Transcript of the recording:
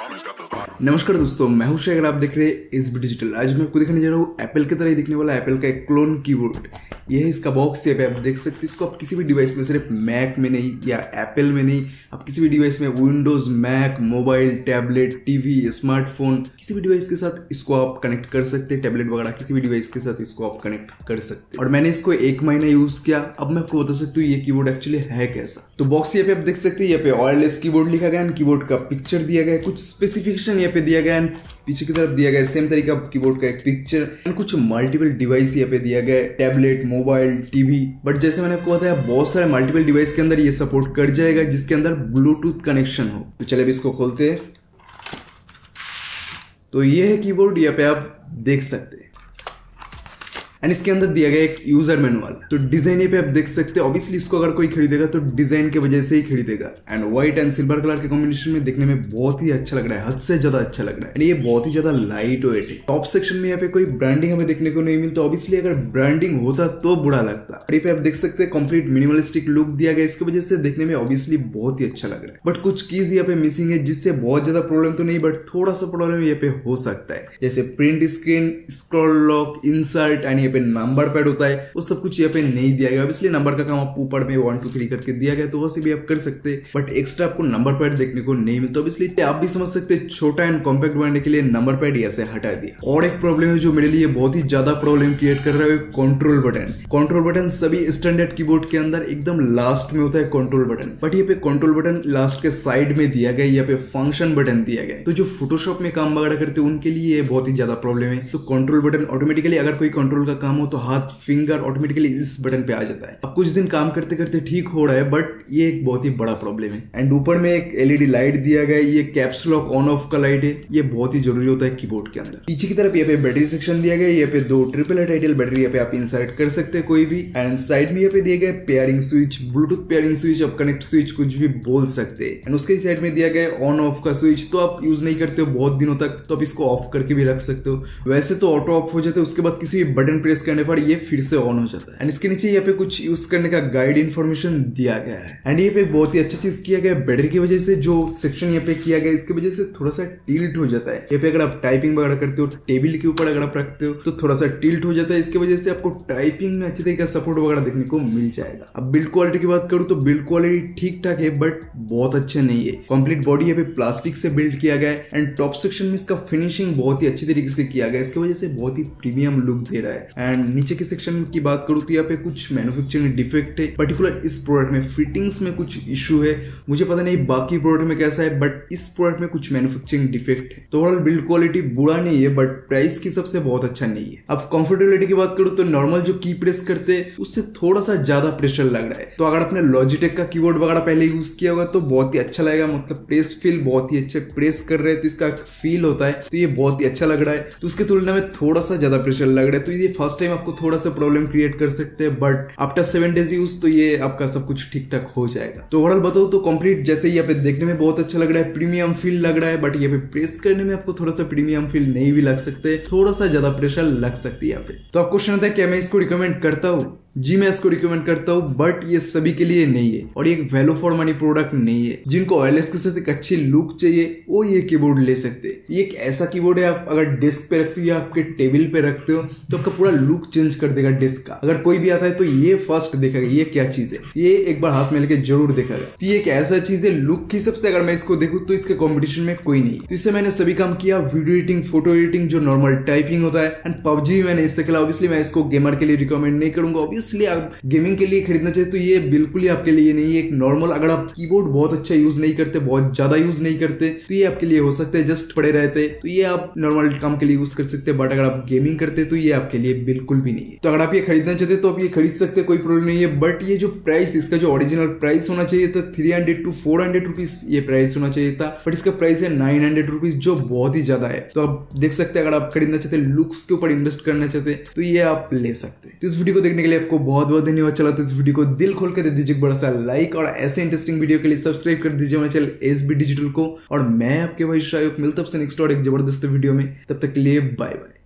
नमस्कार दोस्तों, मैं हूं शेखर। आप देख रहे हैं एसबी डिजिटल। आज मैं आपको दिखाने जा रहा हूँ एप्पल की तरह ही दिखने वाला एप्पल का एक क्लोन कीबोर्ड। यह है इसका बॉक्स शेप है, आप देख सकते हैं। इसको आप किसी भी डिवाइस में, सिर्फ मैक में नहीं या एप्पल में नहीं, आप किसी भी डिवाइस में, Windows, Mac, mobile, tablet, TV, smartphone, किसी भी डिवाइस के साथ इसको आप कनेक्ट कर सकते हैं। टैबलेट वगैरह किसी भी डिवाइस के साथ इसको आप कनेक्ट कर सकते हैं। और मैंने इसको 1 महीना यूज किया। अब मैं आपको बता सकता हूँ ये कीबोर्ड एक्चुअली है कैसा। तो बॉक्स यहाँ पे आप देख सकते हैं, यहाँ पे वायरलेस कीबोर्ड लिखा गया है, कीबोर्ड का पिक्चर दिया गया है, कुछ स्पेसिफिकेशन यहाँ पे दिया गया है, पीछे की तरफ दिया गया है सेम तरीका कीबोर्ड का एक पिक्चर, कुछ मल्टीपल डिवाइस यहाँ पे दिया गया है, टैबलेट, मोबाइल, टीवी। बट जैसे मैंने आपको बताया, बहुत सारे मल्टीपल डिवाइस के अंदर ये सपोर्ट कर जाएगा जिसके अंदर ब्लूटूथ कनेक्शन हो। तो चलिए अब इसको खोलते हैं। तो ये है कीबोर्ड, यहाँ पे आप देख सकते हैं। एंड इसके अंदर दिया गया एक यूजर मैनुअल। तो डिजाइन पे आप देख सकते हैं। ऑब्वियसली इसको अगर कोई खरीदेगा तो डिजाइन की वजह से ही खरीदेगा। And white and silver colour के कॉम्बिनेशन में देखने में बहुत ही अच्छा लग रहा है, हद से ज्यादा अच्छा लग रहा है। एंड ये बहुत ही ज्यादा लाइट वेट है। टॉप सेक्शन में यहाँ पे कोई ब्रांडिंग हमें देखने को नहीं मिलता। ऑब्वियसली अगर ब्रांडिंग होता तो बुरा लगता। यहाँ पे आप देख सकते हैं कंप्लीट मिनिमलिस्टिक लुक दिया गया, इसकी वजह से देखने में ऑब्वियसली बहुत ही अच्छा लग रहा है। बट कुछ कीज यहाँ पे मिसिंग है, जिससे बहुत ज्यादा प्रॉब्लम तो नहीं, बट थोड़ा सा प्रॉब्लम यहाँ पे हो सकता है। जैसे print screen, scroll lock, insert and यहाँ पे नंबर पैड होता है, वो सब कुछ यहाँ पे नहीं दिया गया। इसलिए नंबर का काम आपको ऊपर में 1 2 3 करके दिया गया, तो वैसे भी आप कर सकते हैं। बट एक्स्ट्रा आपको नंबर पैड देखने को नहीं मिलता। इसलिए आप भी समझ सकते हैं, छोटा एंड कॉम्पैक्ट बनाने के लिए नंबर पैड ऐसे हटा दिया। और एक प्रॉब्लम है जो मेरे लिए बहुत ही ज्यादा प्रॉब्लम क्रिएट कर रहा है, कंट्रोल बटन। कंट्रोल बटन सभी स्टैंडर्ड कीबोर्ड के अंदर एकदम लास्ट में होता है कंट्रोल बटन, बट यहाँ पे कंट्रोल बटन लास्ट के साइड में दिया गया, यहाँ पे फंक्शन बटन दिया गया। तो जो फोटोशॉप में काम वगैरह करते हैं उनके लिए ये बहुत ही ज्यादा प्रॉब्लम है। तो कंट्रोल बटन ऑटोमेटिकली, अगर कोई कंट्रोल का काम हो तो हाथ, फिंगर ऑटोमेटिकली इस बटन पे आ जाता है। अब कुछ दिन काम करते करते ठीक हो रहा है, बट ये एक बहुत ही बड़ा प्रॉब्लम है। एंड ऊपर में एक एलईडी लाइट दिया गया है, ये कैप्स लॉक ऑन ऑफ का लाइट है, ये बहुत ही जरूरी होता है कीबोर्ड के अंदर। पीछे की तरफ यहाँ पे बैटरी सेक्शन दिया गया है, यहाँ पे 2 ट्रिपल टाइटल बैटरी यहाँ पे आप इंसर्ट कर सकते हैं कोई भी। एंड साइड में यहाँ पे दिया गया pairing switch, Bluetooth pairing switch, आप कनेक्ट स्विच कुछ भी बोल सकते हैं। एंड उसके साइड में दिया गया ऑन ऑफ का स्विच, तो आप यूज नहीं करते हो बहुत दिनों तक, तो आप इसको ऑफ करके भी रख सकते हो। वैसे तो ऑटो ऑफ हो जाता है, उसके बाद किसी भी बटन प्रेस करने पर ये फिर से ऑन हो जाता है। एंड इसके नीचे यहाँ पे कुछ यूज करने का गाइड इन्फॉर्मेशन दिया गया है। एंड ये पे बहुत ही अच्छा चीज किया गया है, बैटरी की वजह से जो सेक्शन यहाँ पे किया गया है, इसकी वजह से थोड़ा सा टिल्ट हो जाता है। यहाँ पे अगर आप टाइपिंग वगैरह करते हो, टेबल के ऊपर अगर आप रखते हो तो थोड़ा सा टिल्ट हो जाता है। इसकी वजह से आपको टाइपिंग में अच्छे तरीके का सपोर्ट वगैरह देखने को मिल जाएगा। अब बिल्ड क्वालिटी की बात करूँ तो बिल्ड क्वालिटी ठीक ठाक है, बट बहुत अच्छा नहीं है। कंप्लीट बॉडी यहाँ पे प्लास्टिक से बिल्ड किया गया है। एंड टॉप सेक्शन में इसका फिनिशिंग बहुत ही अच्छी तरीके से किया गया है, इसकी वजह से बहुत ही प्रीमियम लुक दे रहा है। एंड नीचे के सेक्शन की बात करूँ तो यहाँ पे कुछ मैन्युफैक्चरिंग डिफेक्ट है, पर्टिकुलर इस प्रोडक्ट में फिटिंग्स में कुछ इशू है। मुझे पता नहीं बाकी प्रोडक्ट में कैसा है, बट इस प्रोडक्ट में कुछ मैन्युफैक्चरिंग डिफेक्ट है। तो ओवरऑल बिल्ड क्वालिटी बुरा नहीं है, बट प्राइस की सबसे बहुत अच्छा नहीं है। अब कंफर्टेबिलिटी की बात करूँ तो नॉर्मल जो की प्रेस करते हैं उससे थोड़ा सा ज्यादा प्रेशर लग रहा है। तो अगर आपने लॉजिटेक का कीबोर्ड वगैरह पहले यूज किया होगा तो बहुत ही अच्छा लगेगा, मतलब प्रेस फील बहुत ही अच्छे प्रेस कर रहे हैं तो इसका फील होता है, तो ये बहुत ही अच्छा लग रहा है। तो उसके तुलना में थोड़ा सा ज्यादा प्रेशर लग रहा है, तो ये फर्स्ट टाइम आपको थोड़ा सा प्रॉब्लम क्रिएट कर सकते हैं, बट आफ्टर 7 डेज यूज तो ये आपका सब कुछ ठीक ठाक हो जाएगा। तो ओवरऑल बताओ तो कंप्लीट जैसे यहाँ पे देखने में बहुत अच्छा लग रहा है, प्रीमियम फील लग रहा है, बट यहाँ पे प्रेस करने में आपको थोड़ा सा प्रीमियम फील नहीं भी लग सकते, थोड़ा सा ज्यादा प्रेशर लग सकती है यहाँ पे। तो आप क्वेश्चन आता है क्या मैं इसको रिकमेंड करता हूँ? जी मैं इसको रिकमेंड करता हूँ, बट ये सभी के लिए नहीं है और ये एक वैल्यू फॉर मनी प्रोडक्ट नहीं है। जिनको वायरलेस के साथ एक अच्छी लुक चाहिए वो ये कीबोर्ड ले सकते हैं। ये एक ऐसा कीबोर्ड है, आप अगर डेस्क पे रखते हो या आपके टेबल पे रखते हो तो आपका पूरा लुक चेंज कर देगा डेस्क का। अगर कोई भी आता है तो ये फर्स्ट देखेगा ये क्या चीज है, ये एक बार हाथ में लेके जरूर देखेगा। तो ये एक ऐसा चीज है, लुक की सबसे अगर मैं इसको देखूँ तो इसके कॉम्पिटिशन में कोई नहीं। तो इससे मैंने सभी काम किया, वीडियो एडिटिंग, फोटो एडिटिंग, जो नॉर्मल टाइपिंग होता है, एंड पबजी मैंने इससे खेला। ऑब्वियसली मैं इसको गेमर के लिए रिकमेंड नहीं करूंगा। ऑब्वियसली आप गेमिंग के लिए खरीदना चाहिए तो ये बिल्कुल ही आपके लिए नहीं है। एक नॉर्मल अगर आप कीबोर्ड बहुत अच्छा यूज नहीं करते, बहुत ज्यादा यूज नहीं करते, तो ये आपके लिए हो सकता है, जस्ट पड़े रहते तो ये आप नॉर्मल काम के लिए यूज कर सकते हैं। बट अगर आप गेमिंग करते तो ये आपके लिए बिल्कुल भी नहीं है। तो अगर आप ये खरीदना चाहते तो आप ये खरीद सकते हैं, कोई प्रॉब्लम नहीं है। बट ये जो प्राइस, इसका जो ओरिजिनल प्राइस होना चाहिए था 300 to 400 रुपीज ये प्राइस होना चाहिए था, बट इसका प्राइस है 900 रुपीज, जो बहुत ही ज्यादा है। तो आप देख सकते हैं, अगर आप खरीदना चाहते हैं, लुक्स के ऊपर इन्वेस्ट करना चाहते हैं तो ये आप ले सकते हैं। तो इस वीडियो को देखने के लिए आपको बहुत बहुत धन्यवाद। चला तो इस वीडियो को दिल खोल के दे दीजिए एक बड़ा सा लाइक, और ऐसे इंटरेस्टिंग वीडियो के लिए सब्सक्राइब कर दीजिए हमारे चैनल एसबी डिजिटल को। और मैं आपके भाई शायक मिलता हूं नेक्स्ट और एक जबरदस्त वीडियो में, तब तक के लिए बाय बाय।